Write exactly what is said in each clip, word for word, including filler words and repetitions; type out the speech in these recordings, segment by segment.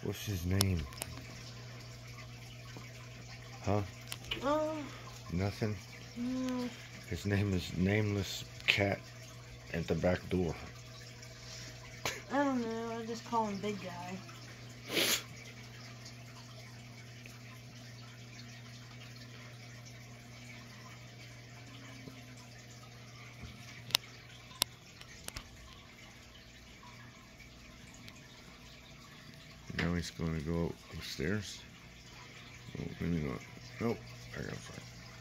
What's his name? Huh? Oh. Nothing? No. His name is Nameless Cat at the back door. I don't know. I just call him Big Guy. Now he's going to go upstairs. Oh, let me go. Nope, I gotta find.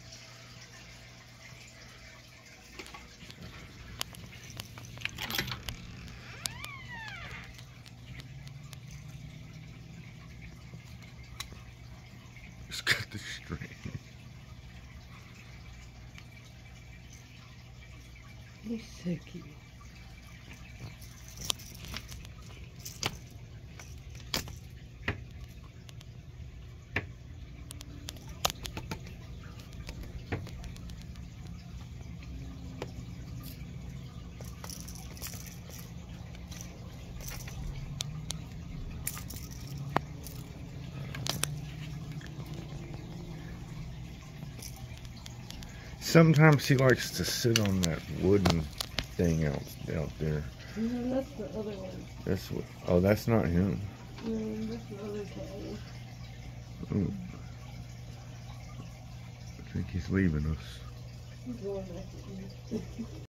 He's got the string. He's so cute. Sometimes he likes to sit on that wooden thing out out there. No, that's the other one. That's what. Oh, that's not him. No, that's the other cat. Ooh. I think he's leaving us. He's going back to eat.